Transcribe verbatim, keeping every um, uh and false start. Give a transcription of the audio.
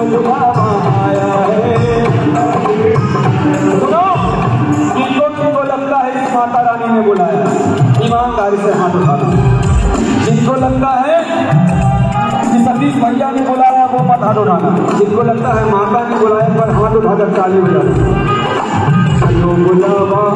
बुलावा आया है। सुनो, जिनको किनको लगता है कि माता रानी ने बुलाया, ईमानदारी से हाथ उठाना। जिनको लगता है कि सतीश भैया ने बुलाया वो मत हाथ उठाना। जिनको लगता है माता ने बुलाया पर हाथ उठाकर ताली बजाना। बुलावा